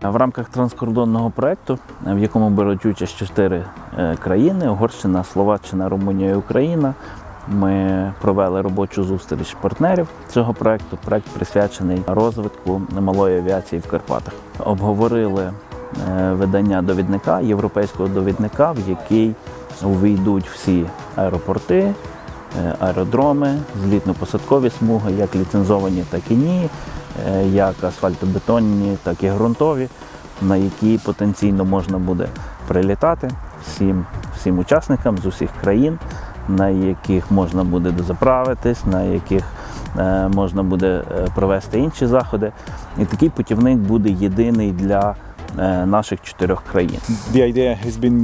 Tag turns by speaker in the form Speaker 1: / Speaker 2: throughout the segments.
Speaker 1: В рамках транскордонного проєкту, в якому беруть участь 4 країни – Угорщина, Словаччина, Румунія і Україна, ми провели робочу зустріч партнерів цього проєкту. Проєкт присвячений розвитку малої авіації в Карпатах. Обговорили видання довідника, європейського довідника, в який увійдуть всі аеропорти, аеродроми, злітно-посадкові смуги, як ліцензовані, так і ні, як асфальтобетонні, так і ґрунтові, на які потенційно можна буде прилітати всім учасникам з усіх країн, на яких можна буде дозаправитись, на яких можна буде провести інші заходи. І такий путівник буде єдиний для наших 4 країн.
Speaker 2: The idea has been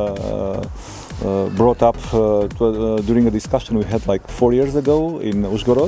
Speaker 2: brought up during a discussion we had like 4 years ago in Uzhhorod.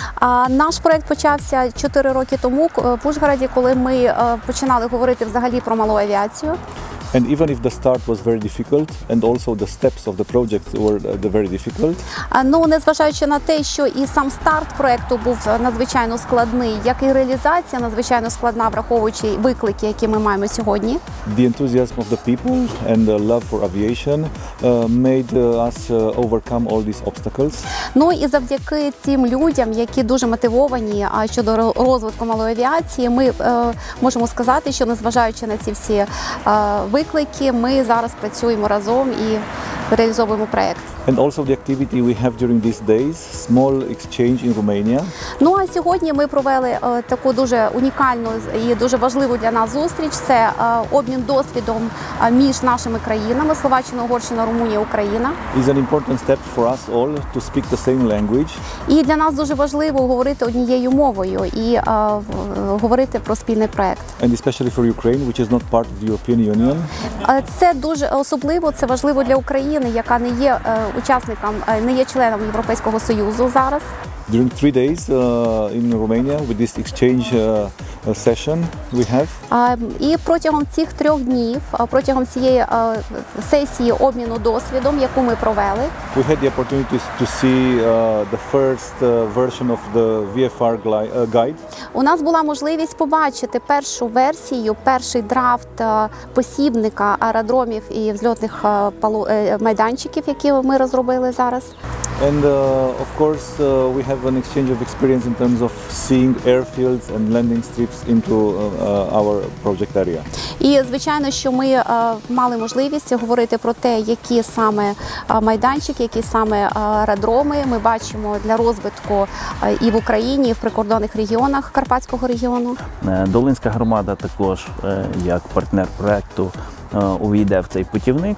Speaker 3: Наш проєкт почався 4 роки тому в Ужгороді, коли ми починали говорити взагалі про малу авіацію.
Speaker 2: And even if the start was very difficult, and also the steps of the project were very difficult.
Speaker 3: Ну, незважаючи на те, що і сам старт проєкту був надзвичайно складний, як і реалізація надзвичайно складна, враховуючи виклики, які ми маємо сьогодні.
Speaker 2: The enthusiasm of the people and the love for aviation made us overcome all these obstacles.
Speaker 3: Ну і завдяки тим людям, які дуже мотивовані щодо розвитку малої авіації, ми можемо сказати, що незважаючи на ці всі виклики, ми зараз працюємо разом і реалізовуємо проєкт.
Speaker 2: And also the activity we have during these days, small exchange in Romania.
Speaker 3: Ну а сьогодні ми провели таку дуже унікальну і дуже важливу для нас зустріч. Це обмін досвідом між нашими країнами – Словаччина, Угорщина, Румунія, Україна.
Speaker 2: Is an important step for us all to speak the same language.
Speaker 3: І для нас дуже важливо говорити однією мовою і говорити про спільний проєкт.
Speaker 2: And especially for Ukraine, which is not part of the European Union.
Speaker 3: Це дуже особливо, це важливо для України, яка не є учасником, не є членом Європейського Союзу зараз.
Speaker 2: During 3 days in Romania, with this exchange session we have.
Speaker 3: І протягом цих 3 днів, протягом цієї сесії обміну досвідом, яку ми провели,
Speaker 2: we had the opportunity to see the first version of the VFR guide.
Speaker 3: У нас була можливість побачити першу версію, перший драфт посібника аеродромів і взльотних майданчиків, які ми розробили зараз.
Speaker 2: And of course we have an exchange of experience in terms of seeing airfields and landing strips into our project area.
Speaker 3: І звичайно, що ми мали можливість говорити про те, які саме майданчики, які саме аеродроми ми бачимо для розвитку і в Україні, і в прикордонних регіонах Карпатського регіону.
Speaker 1: Долинська громада також, як партнер проєкту, увійде в цей путівник.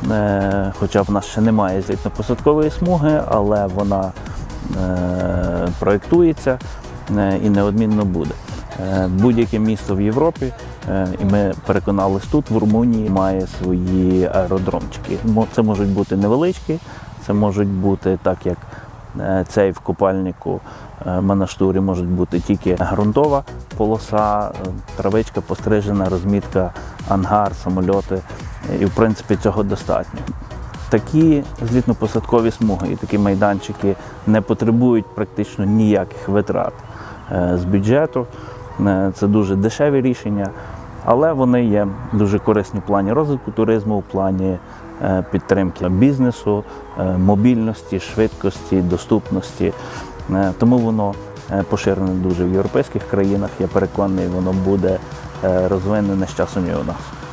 Speaker 1: Хоча в нас ще немає злітно-посадкової смуги, але вона проєктується і неодмінно буде. Будь-яке місто в Європі, і ми переконались тут, в Румунії, має свої аеродромчики. Це можуть бути невеличкі, це можуть бути, так як цей в купальнику Манаштурі, можуть бути тільки ґрунтова полоса, травичка пострижена, розмітка, ангар, самольоти. І, в принципі, цього достатньо. Такі злітно-посадкові смуги і такі майданчики не потребують практично ніяких витрат з бюджету. Це дуже дешеві рішення, але вони є дуже корисні в плані розвитку туризму, в плані підтримки бізнесу, мобільності, швидкості, доступності. Тому воно поширене дуже в європейських країнах. Я переконаний, воно буде розвинене з часом і у нас.